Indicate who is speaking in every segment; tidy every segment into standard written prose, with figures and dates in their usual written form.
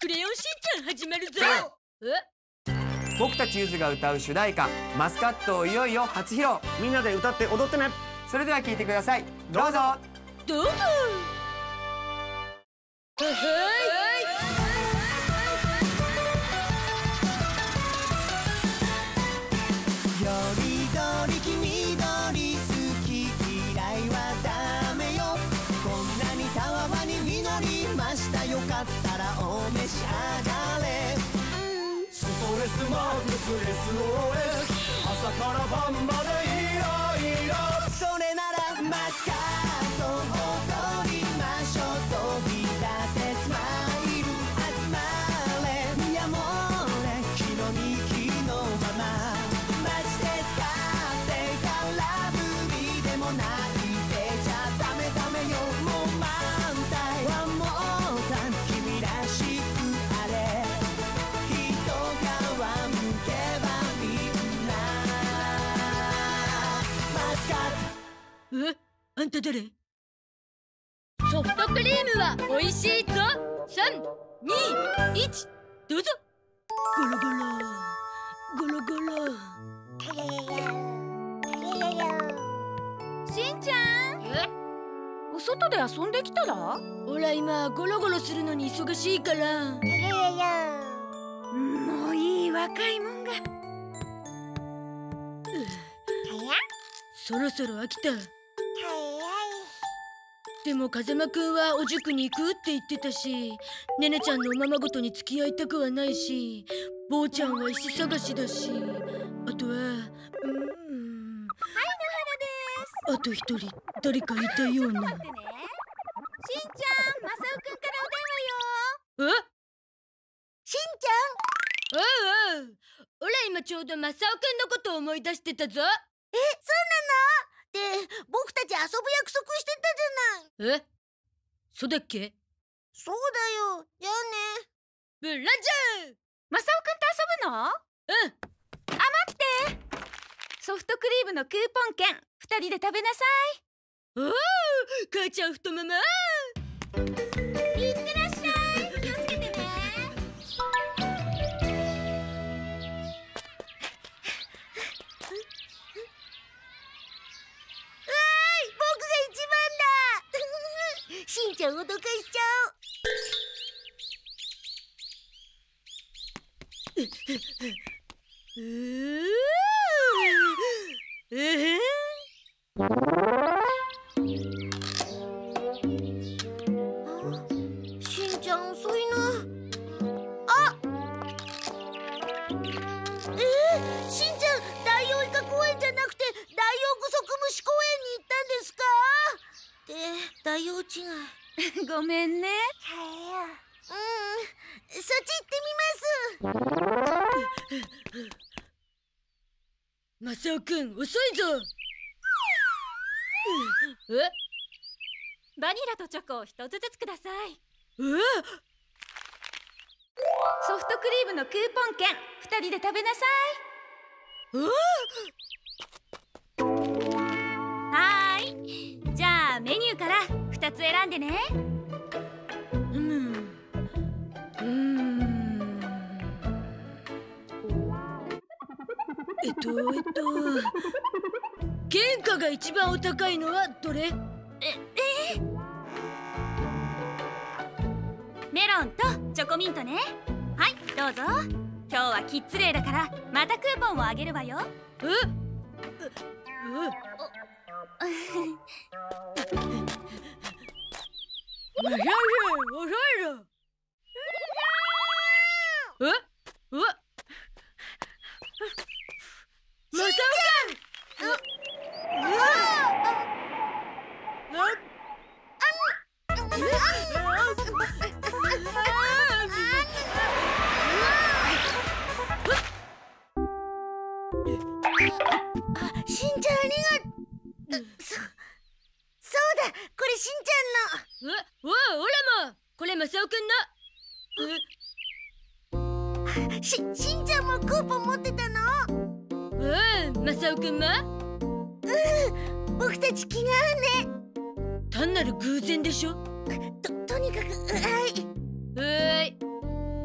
Speaker 1: クレヨンしんちゃん始まるぞ。
Speaker 2: 僕たちゆずが歌う主題歌「マスカット」をいよいよ初披露。
Speaker 3: みんなで歌って踊ってね。
Speaker 2: それでは聴いてください。どうぞ。
Speaker 1: どうぞ。
Speaker 4: よりどり君どり好き嫌いはダメよ。こんなにたわわに実りました。よかったらお召し上がれ。ストレスマックス SOS 朝から晩までイライラ。それならマスカット踊りましょう。飛び出せスマイル集まれ。いやもうね気の身気のままマジで使ってからぶりでもないてちゃダメダメよ。もう満タイワンモータイム君らしくあれ。人側向けばみんなマスカット。
Speaker 1: あんた誰？ソフトクリームは美味しいぞ。3、2、1、どうぞ。ゴロゴロゴロゴロ。
Speaker 5: しんちゃん、お外で遊んできたら？
Speaker 1: ほら今ゴロゴロするのに忙しいから。
Speaker 5: もういい若いもんが。
Speaker 1: そろそろ飽きた。でも風間くんはお塾に行くって言ってたし、ねねちゃんのおままごとに付き合いたくはないし、坊ちゃんは石探しだし、あとはあと一人誰かいたような。
Speaker 5: 待ってね。しんちゃん、マサオくんからお電話よ。
Speaker 1: しんちゃん。おうおう。おら今ちょうどマサオくんのことを思い出してたぞ。
Speaker 5: そうなの？で、僕たち遊ぶ約束してたじゃない。
Speaker 1: そうだっけ？
Speaker 5: そうだよ。じゃあね。
Speaker 1: ブラジャー。
Speaker 5: マサオくんと遊ぶの？待って。ソフトクリームのクーポン券、2人で食べなさ
Speaker 1: おお、母ちゃん太もも。
Speaker 5: い。いってらっしゃい。気をつけてね。僕が一番だ。しんちゃん脅かしちゃしんちゃん遅いな。しんちゃん、ダイオウイカ公園じゃなくてダイオウグソクムシ公園に行ったんですか？ってダイオウ違い。ごめんね。そっち行ってみます。
Speaker 1: マサオくん遅いぞ。
Speaker 5: バニラとチョコを一つずつください。ソフトクリームのクーポン券、2人で食べなさい。はーい。じゃあメニューから2つ選んでね。
Speaker 1: 原価が一番お高いのはどれ？
Speaker 5: メロンとチョコミントね。はい、どうぞ。今日はキッズデーだからまたクーポンをあげるわよ。
Speaker 1: マサオ
Speaker 5: しんちゃんありがとう。そうだ、これしんちゃんの。
Speaker 1: おらもこれマサオくんの。
Speaker 5: しんちゃんもクーポン持ってたの？
Speaker 1: マサオくんも？
Speaker 5: 僕たち気が合うね。
Speaker 1: 単なる偶然でしょ。
Speaker 5: とにかく、はい。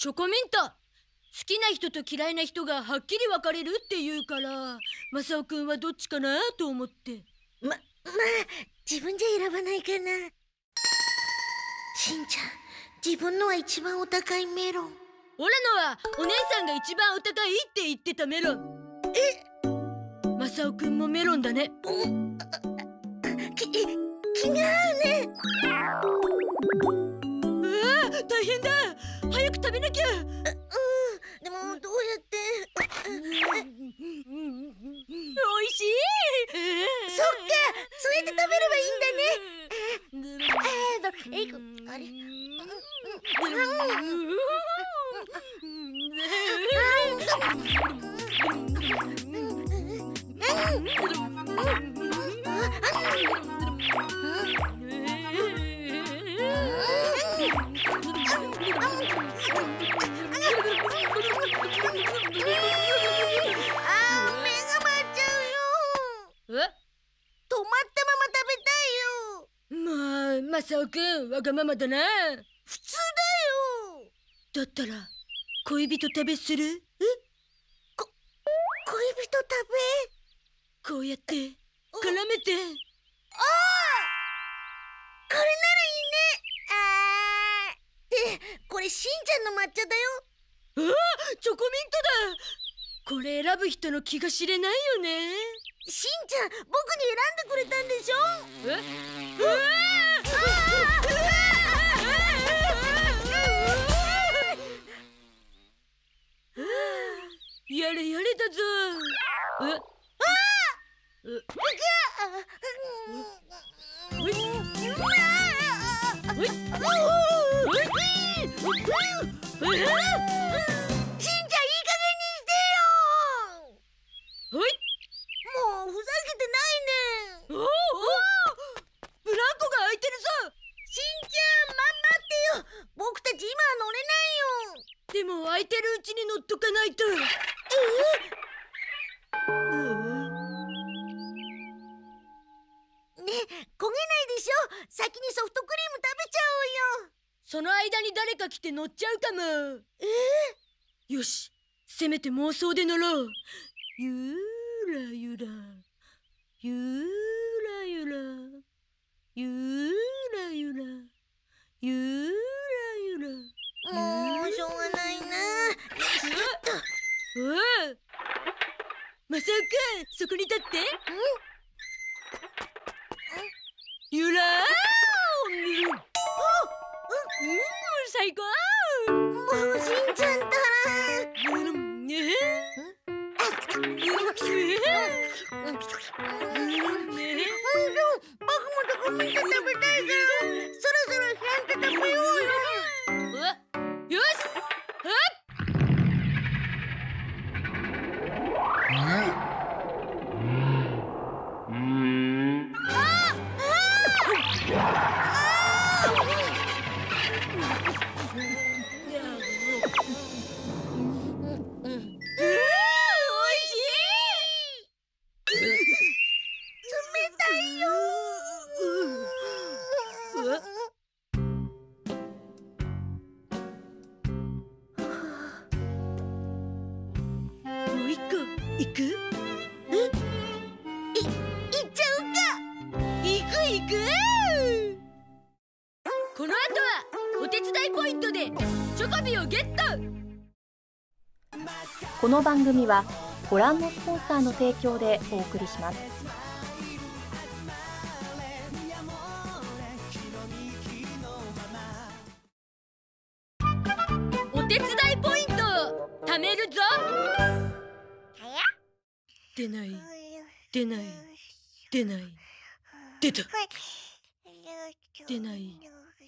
Speaker 1: チョコミント、好きな人と嫌いな人がはっきり分かれるって言うから、マサオくんはどっちかなと思って。
Speaker 5: まあ自分じゃ選ばないかな。しんちゃん、自分のは一番お高いメロン。
Speaker 1: オラのはお姉さんが一番お高いって言ってたメロン。マサオくんもメロンだね。
Speaker 5: 違うね。
Speaker 1: 大変だ。早く食べなきゃ。
Speaker 5: でもどうやって。
Speaker 1: おいしい。
Speaker 5: そっか、そうやって食べればいいんだね。あれ。
Speaker 1: マサオくん、わがままだな。
Speaker 5: 普通だよ。
Speaker 1: だったら恋人食べする？
Speaker 5: 恋人食べ？
Speaker 1: こうやって絡めて。
Speaker 5: これならいいね。これしんちゃんの抹茶だよ。
Speaker 1: チョコミントだ。これ選ぶ人の気が知れないよね。
Speaker 5: しんちゃん、僕に選んでくれたんでしょ？やれやれだぞ。でも空いてるうちに乗っとかないと。 ねえ、焦げないでしょ。先にソフトクリーム食べちゃおうよ。
Speaker 1: その間に誰か来て乗っちゃうかも。よし、せめて妄想で乗ろう。ゆらゆらゆらゆらゆらゆらゆらゆら。
Speaker 5: もうしょうがないな。
Speaker 1: マサオくん、そこに立って。ゆらーん。最高。
Speaker 5: もうしんちゃんったら。僕もチョコミント食べたいから、そろそろちゃんと食べようよ。
Speaker 1: よし。行く？
Speaker 5: 行っちゃうか。
Speaker 1: 行く。この後はお手伝いポイントでチョコビをゲット。
Speaker 3: この番組はご覧のスポンサーの提供でお送りします。
Speaker 1: お手伝いポイントを貯めるぞ。出ない。出た。出ない。出た。出ない。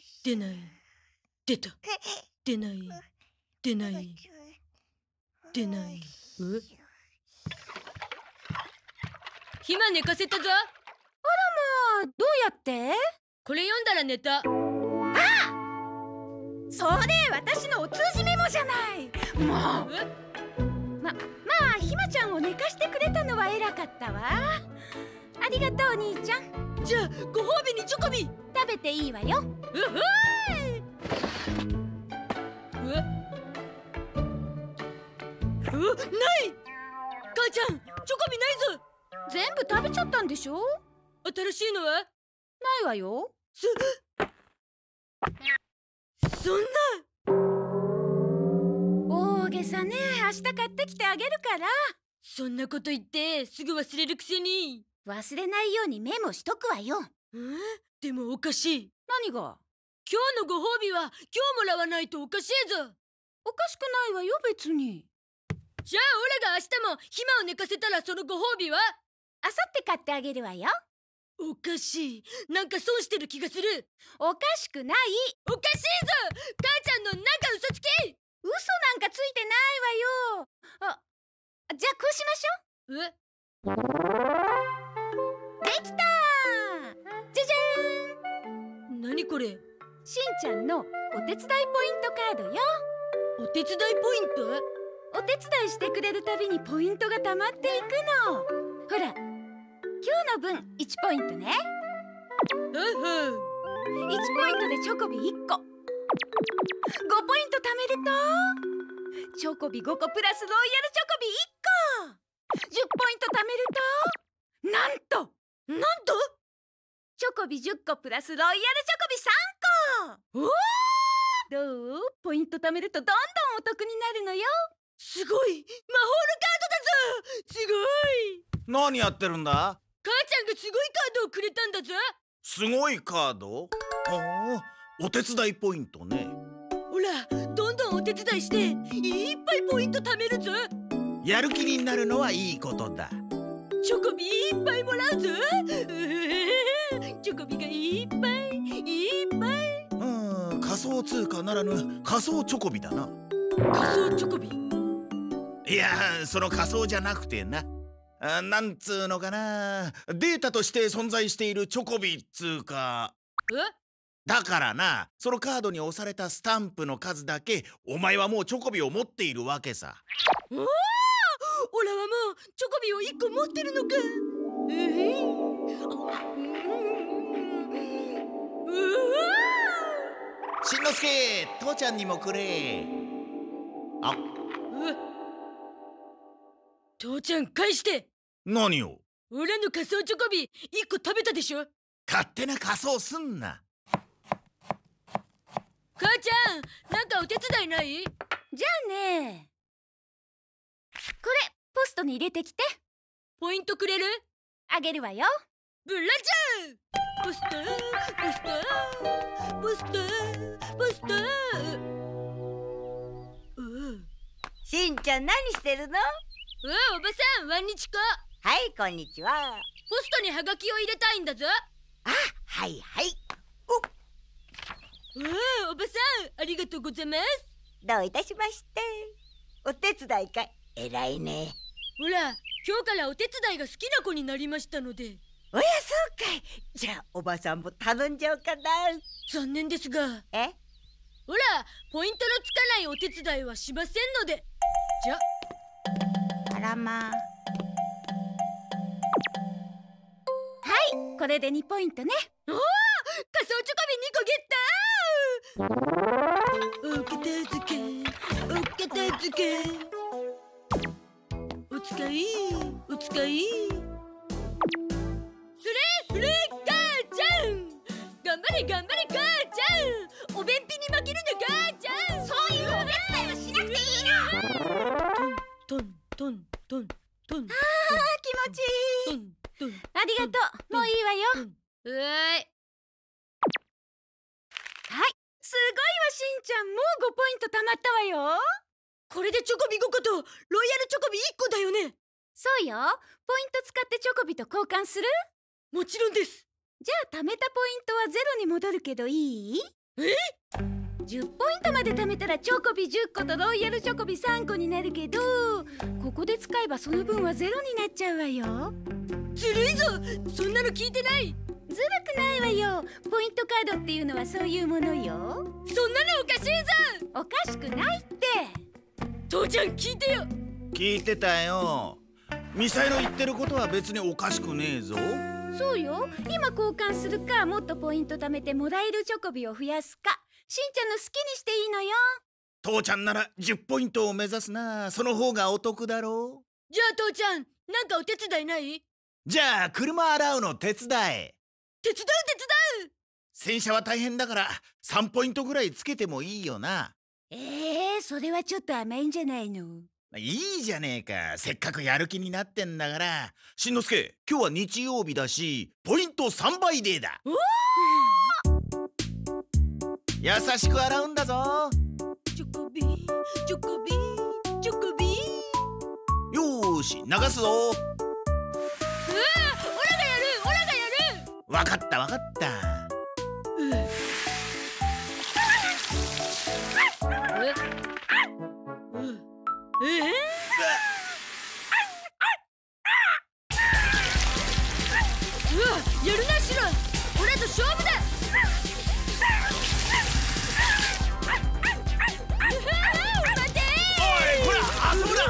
Speaker 1: 暇寝かせたぞ。あら
Speaker 6: まあ、どうやって？
Speaker 1: これ読んだら寝た。
Speaker 6: それ私のお通じメモじゃない。もう。まあ、ひまちゃんを寝かしてくれたのは偉かったわ。ありがとう、兄ちゃん。
Speaker 1: じゃあご褒美にチョコビ
Speaker 6: 食べていいわよ。
Speaker 1: ない。母ちゃん、チョコビないぞ。
Speaker 6: 全部食べちゃったんでしょ。
Speaker 1: 新しいのは
Speaker 6: ないわよ。
Speaker 1: そんな。
Speaker 6: 大げさね。明日買ってきてあげるから。
Speaker 1: そんなこと言ってすぐ忘れるくせに。
Speaker 6: 忘れないようにメモしとくわよ。
Speaker 1: でもおかしい。
Speaker 6: 何が？
Speaker 1: 今日のご褒美は今日もらわないとおかしいぞ。
Speaker 6: おかしくないわよ別に。
Speaker 1: じゃあオラが明日もひまを寝かせたらそのご褒美は？
Speaker 6: あさって買ってあげるわよ。
Speaker 1: おかしい。なんか損してる気がする。
Speaker 6: おかしくない。
Speaker 1: おかしいぞ。母ちゃんのなんか嘘つき。
Speaker 6: 嘘なんかついてないわよ。じゃあこうしましょう。できたー。じゃじゃーん。
Speaker 1: 何これ？
Speaker 6: しんちゃんのお手伝いポイントカードよ。
Speaker 1: お手伝いポイント？
Speaker 6: お手伝いしてくれるたびにポイントがたまっていくの。ほら、今日の分1ポイントね。1ポイントでチョコビ1個。5ポイント貯めるとチョコビ5個プラスロイヤルチョコビ1個。10ポイント貯めるとなんとチョコビ10個プラスロイヤルチョコビ3個。どう？ポイント貯めるとどんどんお得になるのよ。
Speaker 1: すごい。魔法のカードだぞ。すごい。
Speaker 7: 何やってるんだ？
Speaker 1: 母ちゃんがすごいカードをくれたんだぞ。
Speaker 7: すごいカード？お手伝いポイントね。
Speaker 1: ほら、どんどんお手伝いしていっぱいポイント貯めるぞ。
Speaker 7: やる気になるのはいいことだ。
Speaker 1: チョコビいっぱいもらうぞ。チョコビがいっぱいいっぱい。
Speaker 7: 仮想通貨ならぬ仮想チョコビだな。
Speaker 1: 仮想チョコビ？
Speaker 7: いや、その仮想じゃなくてな、なんつうのかな、データとして存在しているチョコビっつうか。だからな、そのカードに押されたスタンプの数だけお前はもうチョコビを持っているわけさ。
Speaker 1: おらはもうチョコビを1個持ってるのか。
Speaker 7: しんのすけ、父ちゃんにもくれ。
Speaker 1: 父ちゃん返して。
Speaker 7: 何を？
Speaker 1: オラの仮想チョコビ1個食べたでしょ。
Speaker 7: 勝手な仮装すんな。
Speaker 1: 母ちゃん、なんかお手伝いない？
Speaker 6: じゃあね、これポストに入れてきて。
Speaker 1: ポイントくれる？
Speaker 6: あげるわよ。
Speaker 1: ブラジャー。ポストポストポストポスト。
Speaker 5: しんちゃん何してるの？
Speaker 1: おばさん、ワンニチコ。
Speaker 5: はい、こんにちは。
Speaker 1: ポストにハガキを入れたいんだぞ。
Speaker 5: はいはい。
Speaker 1: おばさん、ありがとうございます。
Speaker 5: どういたしまして。お手伝いかい？えらいね。
Speaker 1: ほら、今日からお手伝いが好きな子になりましたので。
Speaker 5: おや、そうかい。じゃあおばさんも頼んじゃおうかな。
Speaker 1: 残念ですが。ほら、ポイントのつかないお手伝いはしませんので。じゃ。
Speaker 6: あらまあ。はい、これで2ポイントね。
Speaker 1: 仮想チョコビ2個ゲット。お片付け、お片付け。お使い、お使い。それ母ちゃん。頑張れ頑張れ母ちゃん。お便秘に負けるな母ちゃん。
Speaker 6: そういうお手伝いはしなくていいの。
Speaker 1: トントントントン。
Speaker 6: 気持ちいい。ありがとう。もういいわよ。はい、すごいわしんちゃん。もう5ポイント貯まったわよ。
Speaker 1: これでチョコビ5個とロイヤルチョコビ1個だよね。
Speaker 6: そうよ。ポイント使ってチョコビと交換する？
Speaker 1: もちろんです。
Speaker 6: じゃあ貯めたポイントはゼロに戻るけどいい？10ポイントまで貯めたらチョコビ10個とロイヤルチョコビ3個になるけど、ここで使えばその分はゼロになっちゃうわよ。
Speaker 1: ずるいぞ。そんなの聞いてない。
Speaker 6: ずるくないわよ。ポイントカードっていうのはそういうものよ。
Speaker 1: そんなのおかしいぞ。
Speaker 6: おかしくないって。
Speaker 1: 父ちゃん聞いてよ。
Speaker 7: 聞いてたよ。ミサイの言ってることは別におかしくねえぞ。
Speaker 6: そうよ。今交換するか、もっとポイント貯めてもらえるチョコビを増やすか、しんちゃんの好きにしていいのよ。
Speaker 7: 父ちゃんなら10ポイントを目指すな。その方がお得だろう。
Speaker 1: じゃあ父ちゃん、なんかお手伝いない？
Speaker 7: じゃあ車洗うの手伝え。
Speaker 1: 手伝う。
Speaker 7: 洗車は大変だから3ポイントぐらいつけてもいいよな。
Speaker 6: それはちょっと甘いんじゃないの？
Speaker 7: いいじゃねえか。せっかくやる気になってんだから。しんのすけ、今日は日曜日だしポイント3倍デーだ。優しく洗うんだぞ。
Speaker 1: チョコビチョコビチョコビ。
Speaker 7: よーし、流すぞ。
Speaker 1: オラがやる。
Speaker 7: わかったわかった。
Speaker 1: やるなシロ。オラと勝負だ。待て。
Speaker 7: おい、ほら遊ぶな。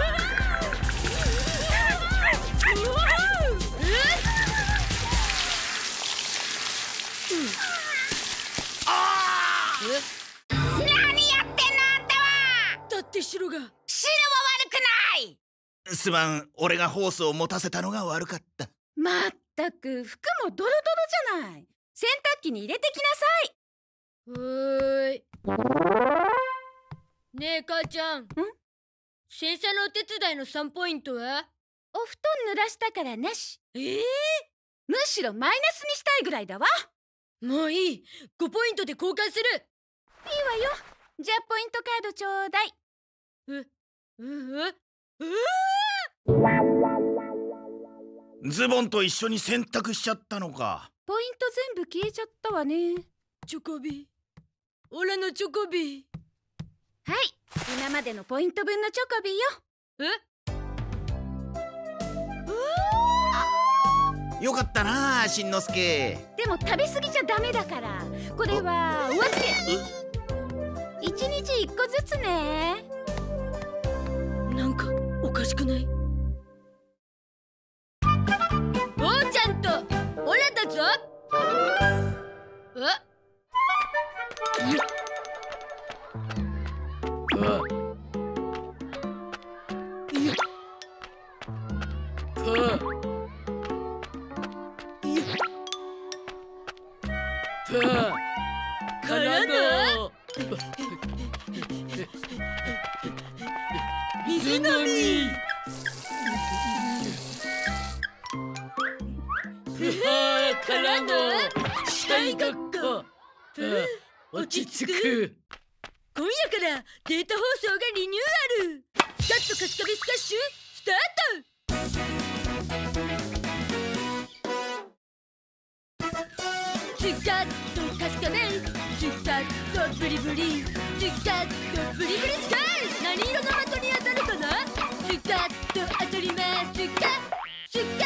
Speaker 6: 何やってんのあんたは。
Speaker 1: だってシロが。
Speaker 6: シロは悪くない。
Speaker 7: すまん、俺がホースを持たせたのが悪かった。
Speaker 6: まったく服もドロドロじゃない。洗濯機に入れてきなさい。
Speaker 1: ねえ母ちゃん。洗車のお手伝いの3ポイントは？
Speaker 6: お布団濡らしたからなし。むしろマイナスにしたいぐらいだわ。
Speaker 1: もういい。5ポイントで交換する。
Speaker 6: いいわよ。じゃあポイントカードちょうだい。
Speaker 7: ズボンと一緒に洗濯しちゃったのか。
Speaker 6: ポイント全部消えちゃったわね。
Speaker 1: チョコビ、オラのチョコビ。
Speaker 6: はい、今までのポイント分のチョコビよ。
Speaker 7: よかったな、しんのすけ。
Speaker 6: でも食べ過ぎちゃダメだから。これはお預け。1日1個ずつね。
Speaker 1: なんかおかしくない？父ちゃんとオラだぞ。からの水飲み。からの死体ごっこ。落ち着く。今夜からデータ放送がリニューアル。スカッとカスカベスカッシュスタート。スカッとカスカベ、スカッとブリブリ、スカッとブリブリスカイ。何色の的に当たるかな。スカッと当たります。スカ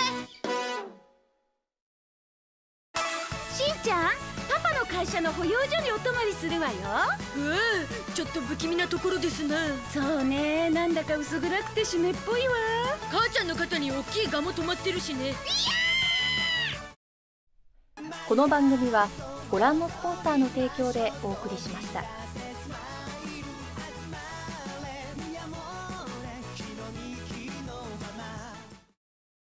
Speaker 6: しんちゃん、パパの会社の保養所にお泊まりするわよ。
Speaker 1: ちょっと不気味なところですな。
Speaker 6: そうね、なんだか薄暗くて湿っぽいわ。
Speaker 1: 母ちゃんの肩に大きいガも止まってるしね。
Speaker 3: この番組はご覧のスポンサーの提供でお送りしました。